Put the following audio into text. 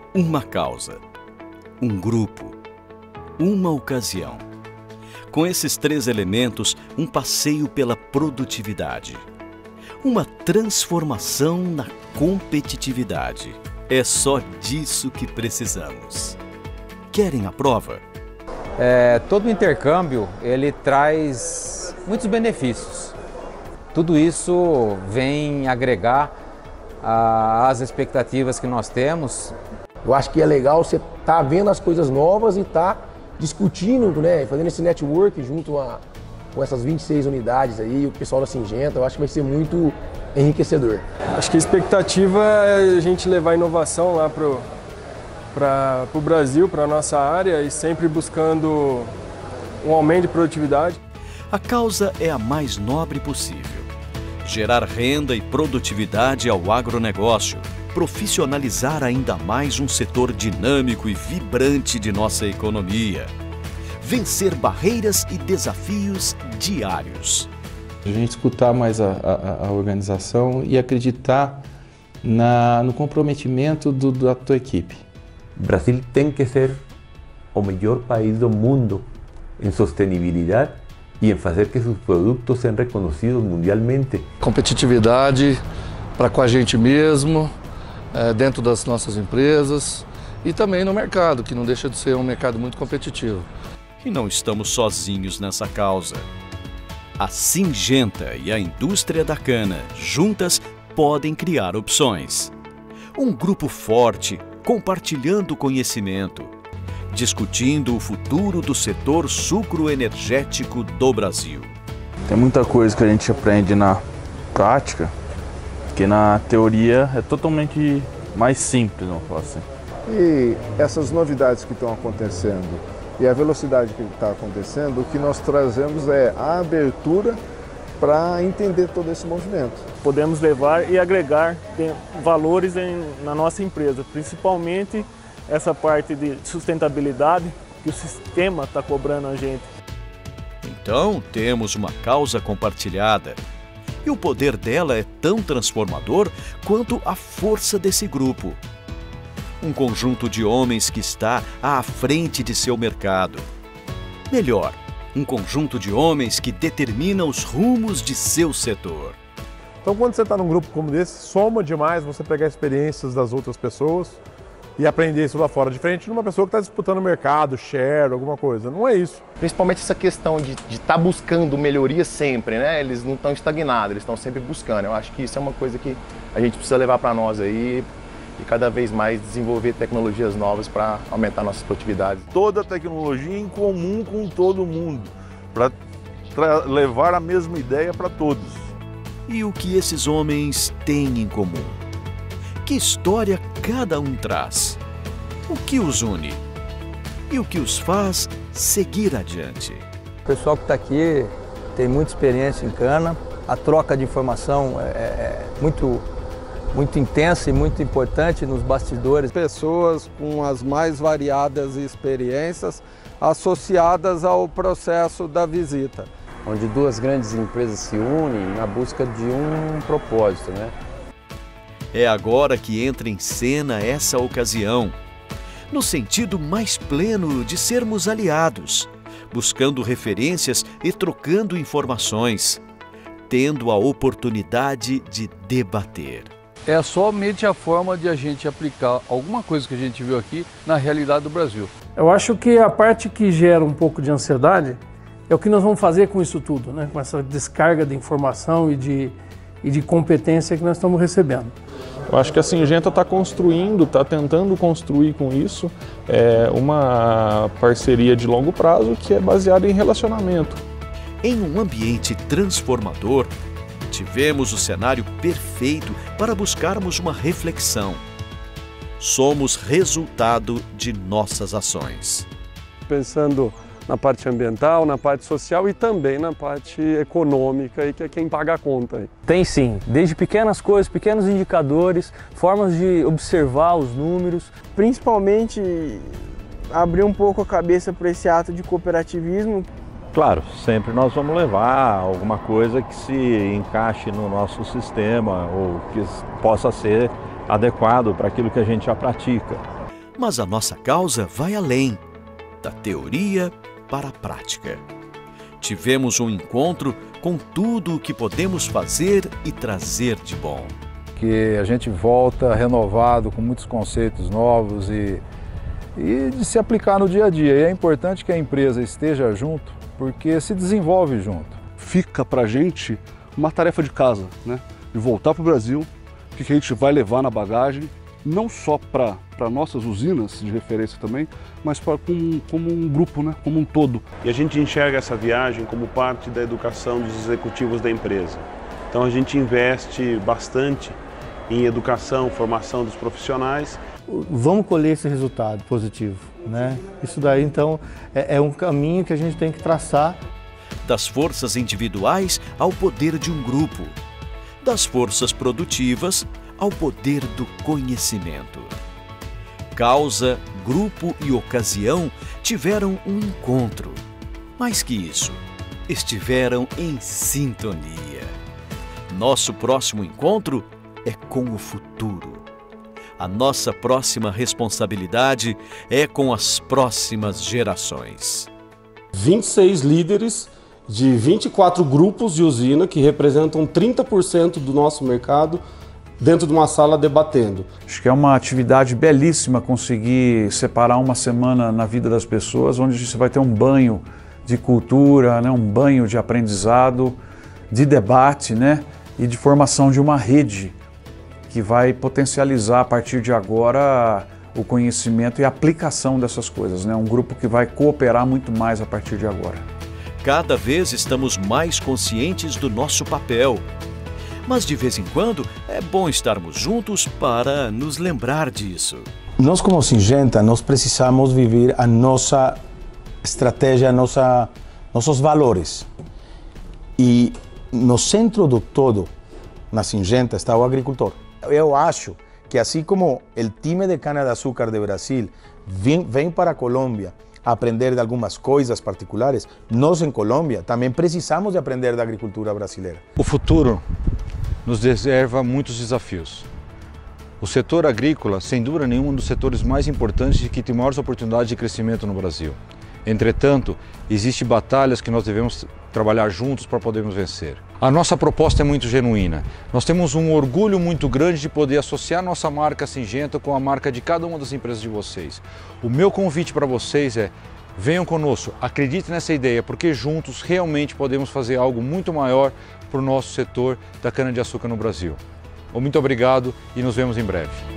Uma causa, um grupo, uma ocasião. Com esses três elementos, um passeio pela produtividade. Uma transformação na competitividade. É só disso que precisamos. Querem a prova? Todo intercâmbio, ele traz muitos benefícios. Tudo isso vem agregar às expectativas que nós temos. Eu acho que é legal você estar vendo as coisas novas e estar discutindo, né, fazendo esse network junto com essas 26 unidades aí, o pessoal da Syngenta. Eu acho que vai ser muito enriquecedor. Acho que a expectativa é a gente levar a inovação lá para o Brasil, para a nossa área, e sempre buscando um aumento de produtividade. A causa é a mais nobre possível. Gerar renda e produtividade ao agronegócio, profissionalizar ainda mais um setor dinâmico e vibrante de nossa economia. Vencer barreiras e desafios diários. A gente escutar mais a organização e acreditar no comprometimento da tua equipe. O Brasil tem que ser o melhor país do mundo em sustentabilidade e em fazer que seus produtos sejam reconhecidos mundialmente. Competitividade para com a gente mesmo, dentro das nossas empresas e também no mercado, que não deixa de ser um mercado muito competitivo. E não estamos sozinhos nessa causa. A Syngenta e a indústria da cana, juntas, podem criar opções. Um grupo forte, compartilhando conhecimento, discutindo o futuro do setor sucroenergético do Brasil. Tem muita coisa que a gente aprende na prática, que na teoria é totalmente mais simples, vamos falar assim. E essas novidades que estão acontecendo e a velocidade que está acontecendo, o que nós trazemos é a abertura para entender todo esse movimento. Podemos levar e agregar valores na nossa empresa, principalmente essa parte de sustentabilidade que o sistema está cobrando a gente. Então, temos uma causa compartilhada. E o poder dela é tão transformador quanto a força desse grupo. Um conjunto de homens que está à frente de seu mercado. Melhor, um conjunto de homens que determina os rumos de seu setor. Então, quando você está num grupo como esse, soma demais você pegar experiências das outras pessoas e aprender isso lá fora, diferente de uma pessoa que está disputando o mercado, share, alguma coisa. Não é isso. Principalmente essa questão de estar buscando melhoria sempre, né? Eles não estão estagnados, eles estão sempre buscando. Eu acho que isso é uma coisa que a gente precisa levar para nós aí e cada vez mais desenvolver tecnologias novas para aumentar nossas produtividades. Toda a tecnologia em comum com todo mundo, para levar a mesma ideia para todos. E o que esses homens têm em comum? Que história cada um traz? O que os une? E o que os faz seguir adiante? O pessoal que está aqui tem muita experiência em cana, a troca de informação é muito intensa e muito importante nos bastidores. Pessoas com as mais variadas experiências associadas ao processo da visita. Onde duas grandes empresas se unem na busca de um propósito, né? É agora que entra em cena essa ocasião, no sentido mais pleno de sermos aliados, buscando referências e trocando informações, tendo a oportunidade de debater. É somente a forma de a gente aplicar alguma coisa que a gente viu aqui na realidade do Brasil. Eu acho que a parte que gera um pouco de ansiedade é o que nós vamos fazer com isso tudo, né? Com essa descarga de informação e de competência que nós estamos recebendo. Eu acho que a Syngenta está tentando construir com isso uma parceria de longo prazo que é baseada em relacionamento. Em um ambiente transformador, tivemos o cenário perfeito para buscarmos uma reflexão. Somos resultado de nossas ações. Pensando na parte ambiental, na parte social e também na parte econômica, e que é quem paga a conta aí. Tem sim, desde pequenas coisas, pequenos indicadores, formas de observar os números. Principalmente abrir um pouco a cabeça para esse ato de cooperativismo. Claro, sempre nós vamos levar alguma coisa que se encaixe no nosso sistema ou que possa ser adequado para aquilo que a gente já pratica. Mas a nossa causa vai além, da teoria para a prática. Tivemos um encontro com tudo o que podemos fazer e trazer de bom. Que a gente volta renovado, com muitos conceitos novos e de se aplicar no dia a dia. E é importante que a empresa esteja junto, porque se desenvolve junto. Fica para a gente uma tarefa de casa, né? De voltar para o Brasil, o que a gente vai levar na bagagem, não só para nossas usinas de referência também, mas como um grupo, né? Como um todo. E a gente enxerga essa viagem como parte da educação dos executivos da empresa. Então a gente investe bastante em educação, formação dos profissionais. Vamos colher esse resultado positivo, né? Isso daí, então, é um caminho que a gente tem que traçar. Das forças individuais ao poder de um grupo. Das forças produtivas ao poder do conhecimento. Causa, grupo e ocasião tiveram um encontro. Mais que isso, estiveram em sintonia. Nosso próximo encontro é com o futuro. A nossa próxima responsabilidade é com as próximas gerações. 26 líderes de 24 grupos de usina que representam 30% do nosso mercado dentro de uma sala debatendo. Acho que é uma atividade belíssima conseguir separar uma semana na vida das pessoas, onde você vai ter um banho de cultura, né, um banho de aprendizado, de debate, né, e de formação de uma rede que vai potencializar a partir de agora o conhecimento e a aplicação dessas coisas, né? Um grupo que vai cooperar muito mais a partir de agora. Cada vez estamos mais conscientes do nosso papel. Mas de vez em quando é bom estarmos juntos para nos lembrar disso. Nós como Syngenta, nós precisamos viver a nossa estratégia, nossos valores. E no centro do todo, na Syngenta, está o agricultor. Eu acho que assim como o time de cana-de-açúcar de Brasil vem para a Colômbia aprender de algumas coisas particulares, nós em Colômbia também precisamos de aprender da agricultura brasileira. O futuro nos reserva muitos desafios. O setor agrícola, sem dúvida nenhuma, é um dos setores mais importantes e que tem maiores oportunidades de crescimento no Brasil. Entretanto, existem batalhas que nós devemos trabalhar juntos para podermos vencer. A nossa proposta é muito genuína. Nós temos um orgulho muito grande de poder associar nossa marca Syngenta com a marca de cada uma das empresas de vocês. O meu convite para vocês é: venham conosco, acreditem nessa ideia, porque juntos realmente podemos fazer algo muito maior para o nosso setor da cana-de-açúcar no Brasil. Muito obrigado e nos vemos em breve.